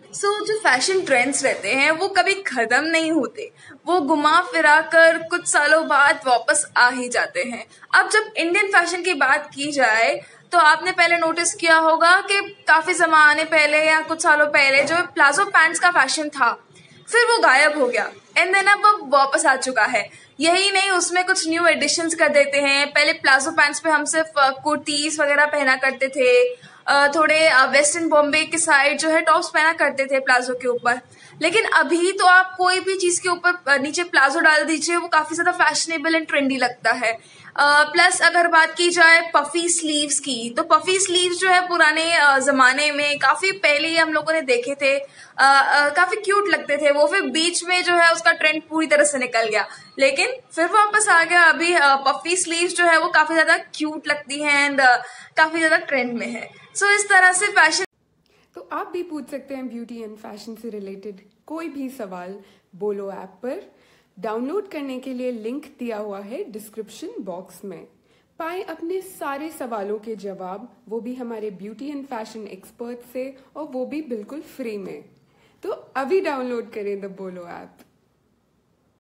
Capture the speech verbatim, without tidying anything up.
सो so, जो fashion trends रहते हैं वो कभी खत्म नहीं होते, वो घुमा फिरा कर कुछ सालों बाद वापस आ ही जाते हैं। अब जब इंडियन फैशन की बात की जाए तो आपने पहले नोटिस किया होगा कि काफी जमाने पहले या कुछ सालों पहले जो प्लाजो पैंट्स का फैशन था, फिर वो गायब हो गया एंड देन अब वो वापस आ चुका है। यही नहीं, उसमें कुछ न्यू एडिशंस कर देते हैं। पहले प्लाजो पैंट्स पे हम सिर्फ कुर्तीज वगैरह पहना करते थे, थोड़े वेस्टर्न बॉम्बे के साइड जो है टॉप्स पहना करते थे प्लाजो के ऊपर। लेकिन अभी तो आप कोई भी चीज के ऊपर नीचे प्लाजो डाल दीजिए, वो काफी ज्यादा फैशनेबल एंड ट्रेंडी लगता है। प्लस uh, अगर बात की जाए पफी स्लीव्स की, तो पफी स्लीव्स जो है पुराने uh, जमाने में काफी पहले ही हम लोगों ने देखे थे, uh, uh, काफी क्यूट लगते थे वो। फिर बीच में जो है उसका ट्रेंड पूरी तरह से निकल गया, लेकिन फिर वापस आ गया। अभी uh, पफी स्लीव्स जो है वो काफी ज्यादा क्यूट लगती है एंड uh, काफी ज्यादा ट्रेंड में है। सो so, इस तरह से फैशन। तो आप भी पूछ सकते हैं ब्यूटी एंड फैशन से रिलेटेड कोई भी सवाल बोलो ऐप पर। डाउनलोड करने के लिए लिंक दिया हुआ है डिस्क्रिप्शन बॉक्स में। पाएं अपने सारे सवालों के जवाब, वो भी हमारे ब्यूटी एंड फैशन एक्सपर्ट से, और वो भी बिल्कुल फ्री में। तो अभी डाउनलोड करें द बोलो ऐप।